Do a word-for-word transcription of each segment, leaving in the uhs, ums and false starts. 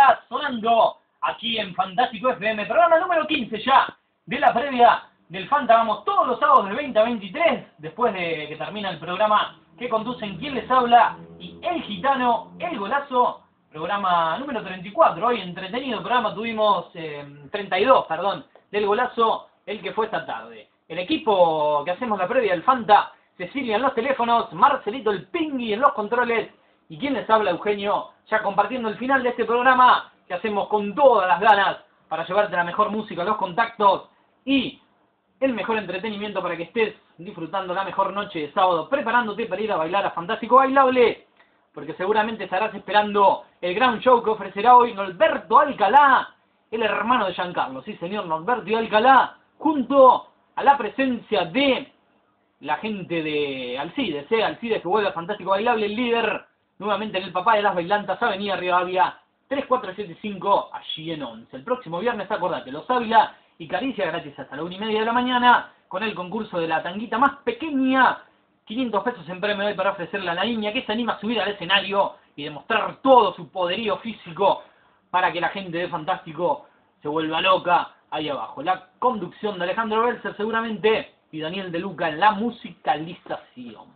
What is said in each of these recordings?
previa sonando aquí en Fantástico F M, programa número quince ya de la previa del Fanta. Vamos todos los sábados de veinte a veintitrés, después de que termina el programa que conducen quien les habla y el gitano, el golazo, programa número treinta y cuatro. Hoy entretenido programa, tuvimos eh, treinta y dos, perdón, del golazo, el que fue esta tarde. El equipo que hacemos la previa del Fanta: Cecilia en los teléfonos, Marcelito el Pingui en los controles y quien les habla, Eugenio, ya compartiendo el final de este programa que hacemos con todas las ganas para llevarte la mejor música, los contactos y el mejor entretenimiento para que estés disfrutando la mejor noche de sábado, preparándote para ir a bailar a Fantástico Bailable, porque seguramente estarás esperando el gran show que ofrecerá hoy Norberto Alcalá, el hermano de Giancarlo, sí señor, Norberto Alcalá, junto a la presencia de la gente de Alcides, ¿eh? Alcides que vuelve a Fantástico Bailable, el líder, nuevamente en el Papá de las Bailantas, Avenida Rivadavia, tres cuatro siete cinco, allí en once. El próximo viernes, acordate, Los Ávila y Caricia gratis hasta la una y media de la mañana, con el concurso de la tanguita más pequeña, quinientos pesos en premio hoy para ofrecerle a la niña que se anima a subir al escenario y demostrar todo su poderío físico para que la gente de Fantástico se vuelva loca ahí abajo. La conducción de Alejandro Belser seguramente y Daniel De Luca en la musicalización.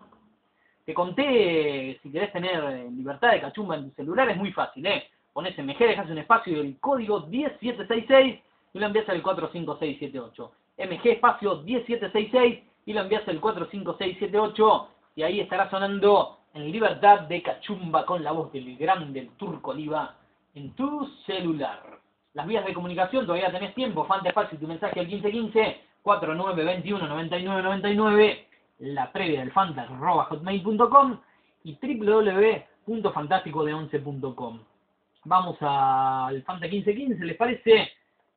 Te conté, si querés tener libertad de cachumba en tu celular, es muy fácil, ¿eh? Ponés M G, dejás un espacio y el código diez siete seis seis y lo envías al cuatro cinco seis siete ocho. M G espacio diez siete seis seis y lo envías al cuatro cinco seis siete ocho y ahí estará sonando en libertad de cachumba con la voz del gran del Turco Oliva en tu celular. Las vías de comunicación, todavía tenés tiempo, Fanta Espacio y tu mensaje al quince quince, cuarenta y nueve veintiuno noventa y nueve noventa y nueve, la previa del Fanta, arroba hotmail punto com y w w w punto fantástico de once punto com. Vamos al Fanta quince quince, ¿les parece?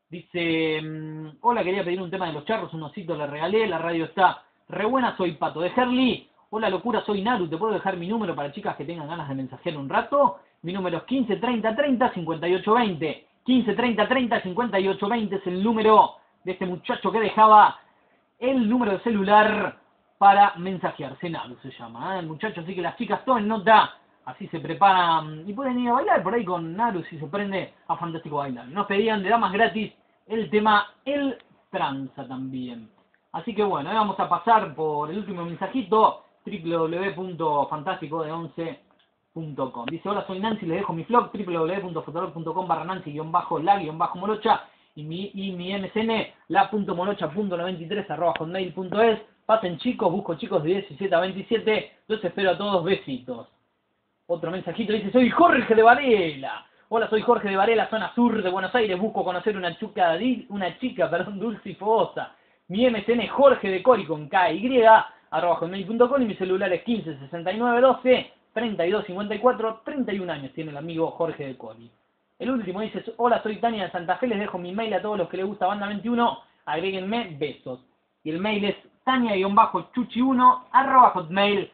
Dice, hola, quería pedir un tema de Los Charros, un osito le regalé, la radio está re buena, soy Pato de Herli. Hola, locura, soy Naru, ¿te puedo dejar mi número para chicas que tengan ganas de mensajear un rato? Mi número es quince treinta treinta cincuenta y ocho veinte. quince treinta treinta cincuenta y ocho veinte es el número de este muchacho que dejaba el número de celular para mensajearse. Naru se llama, ¿eh? El muchacho, así que las chicas tomen nota, así se preparan y pueden ir a bailar por ahí con Naru si se prende a Fantástico Bailar. Nos pedían de damas gratis el tema El Tranza también. Así que bueno, ahora vamos a pasar por el último mensajito, w w w punto fantástico de once punto com. Dice, hola, soy Nancy, les dejo mi blog, w w w punto fotolog punto com barra Nancy-la-morocha y mi, y mi M C N, la.morocha.noventa y tres arroba hotmail punto es. Pasen chicos, busco chicos de diecisiete a veintisiete, los espero a todos, besitos. Otro mensajito dice, soy Jorge de Varela. Hola, soy Jorge de Varela, zona sur de Buenos Aires, busco conocer una chica, una chica, perdón, dulce y fogosa. Mi M C N es Jorge de Cori con K Y, arroba hotmail punto com y mi celular es quince sesenta y nueve doce treinta y dos cincuenta y cuatro, treinta y un años tiene el amigo Jorge de Cori. El último dice, hola, soy Tania de Santa Fe, les dejo mi mail a todos los que les gusta Banda veintiuno, agréguenme, besos. Y el mail es tania-chuchi uno arroba hotmail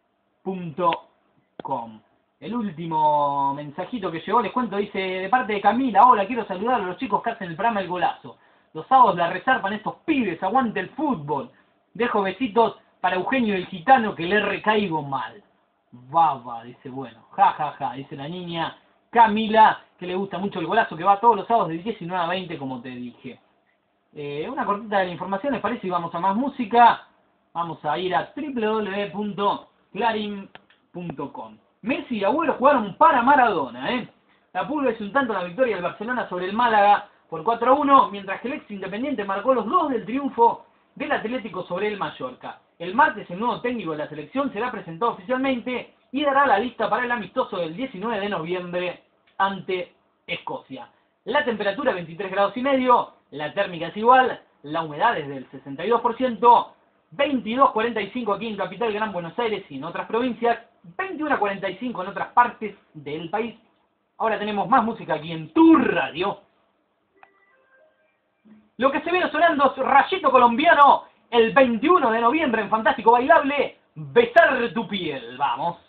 punto com. El último mensajito que llegó, les cuento, dice, de parte de Camila, hola, quiero saludar a los chicos que hacen el programa El Golazo. Los sábados la resarpan estos pibes, aguante el fútbol. Dejo besitos para Eugenio el gitano que le recaigo mal. Baba, dice, bueno, ja, ja, ja, dice la niña Camila, que le gusta mucho El Golazo, que va todos los sábados de diecinueve a veinte, como te dije. Eh, una cortita de la información, ¿les parece? Y vamos a más música. Vamos a ir a w w w punto clarin punto com. Messi y Agüero jugaron para Maradona, ¿eh? La Pulga hizo un tanto en la victoria del Barcelona sobre el Málaga por cuatro a uno, mientras que el ex Independiente marcó los dos del triunfo del Atlético sobre el Mallorca. El martes el nuevo técnico de la selección será presentado oficialmente y dará la lista para el amistoso del diecinueve de noviembre ante Escocia. La temperatura veintitrés grados y medio, la térmica es igual, la humedad es del sesenta y dos por ciento, veintidós cuarenta y cinco aquí en Capital Gran Buenos Aires y en otras provincias, veintiuno cuarenta y cinco en otras partes del país. Ahora tenemos más música aquí en tu radio. Lo que se viene sonando es Rayito Colombiano, el veintiuno de noviembre en Fantástico Bailable, Besar tu piel. Vamos.